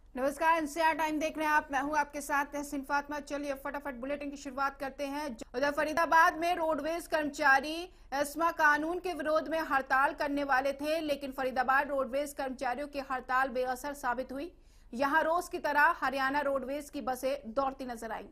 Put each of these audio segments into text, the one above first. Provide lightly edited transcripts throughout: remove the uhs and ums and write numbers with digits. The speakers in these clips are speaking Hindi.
नमस्कार, एनसीआर टाइम देख रहे हैं आप। मैं हूं आपके साथ तहसीन फातिमा। चलिए फटाफट बुलेटिन की शुरुआत करते हैं। उधर फरीदाबाद में रोडवेज कर्मचारी एस्मा कानून के विरोध में हड़ताल करने वाले थे, लेकिन फरीदाबाद रोडवेज कर्मचारियों की हड़ताल बेअसर साबित हुई। यहां रोज की तरह हरियाणा रोडवेज की बसें दौड़ती नजर आई।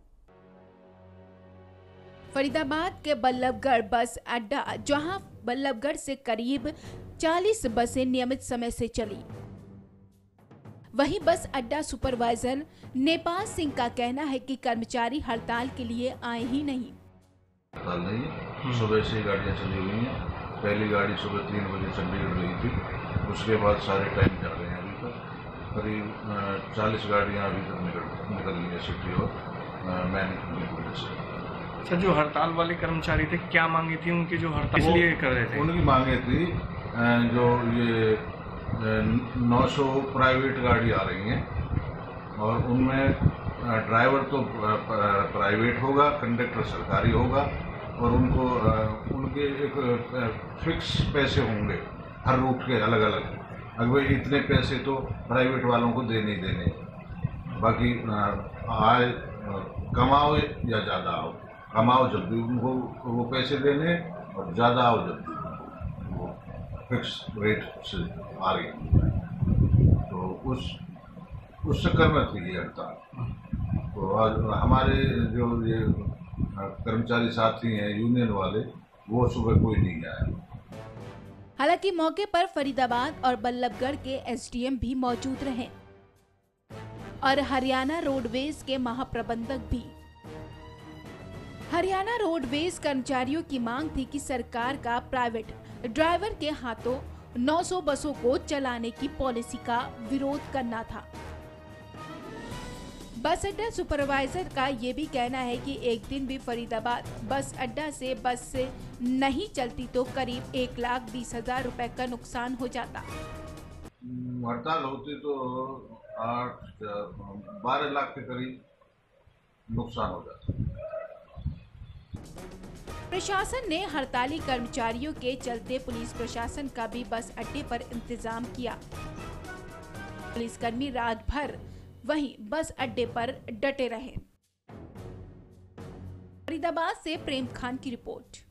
फरीदाबाद के बल्लभगढ़ बस अड्डा, जहां बल्लभगढ़ से करीब 40 बसें नियमित समय से चली, वहीं बस अड्डा सुपरवाइजर नेपाल सिंह का कहना है कि कर्मचारी हड़ताल के लिए आए ही नहीं। हड़ताल नहीं, सुबह से गाड़ियाँ चली हुई हैं। पहली गाड़ी सुबह 3 बजे चंडीगढ़ गई थी, उसके बाद सारे टाइम जा रहे हैं। अभी तक करीब 40 गाड़ियाँ अभी तक निकल रही है सिटी और मैन से। सर, जो हड़ताल वाले कर्मचारी थे, क्या मांगी थी उनकी जो हड़ताल इसलिए कर रहे थे? उनकी मांगे थी जो ये 900 प्राइवेट गाड़ी आ रही हैं और उनमें ड्राइवर तो प्राइवेट होगा, कंडक्टर सरकारी होगा और उनको उनके एक फिक्स पैसे होंगे हर रूट के अलग अलग। अगर इतने पैसे तो प्राइवेट वालों को देने ही देने, बाकी आय कमाओ या ज़्यादा आओ, कमाओ जब भी उनको वो पैसे देने और ज़्यादा आओ जब भी वो फिक्स रेट से आ रही है। तो उस चक्कर में थी ये हड़ताल। तो आज हमारे जो ये कर्मचारी साथी हैं यूनियन वाले, वो सुबह कोई नहीं आया। हालांकि मौके पर फरीदाबाद और बल्लभगढ़ के एसडीएम भी मौजूद रहे और हरियाणा रोडवेज के महाप्रबंधक भी। हरियाणा रोडवेज कर्मचारियों की मांग थी कि सरकार का प्राइवेट ड्राइवर के हाथों 900 बसों को चलाने की पॉलिसी का विरोध करना था। बस अड्डा सुपरवाइजर का ये भी कहना है कि एक दिन भी फरीदाबाद बस अड्डा से बस नहीं चलती तो करीब 1,20,000 रुपए का नुकसान हो जाता। हड़ताल होती तो 12 लाख के करीब नुकसान हो जाता। प्रशासन ने हड़ताली कर्मचारियों के चलते पुलिस प्रशासन का भी बस अड्डे पर इंतजाम किया। पुलिसकर्मी रात भर वहीं बस अड्डे पर डटे रहे। फरीदाबाद से प्रेम खान की रिपोर्ट।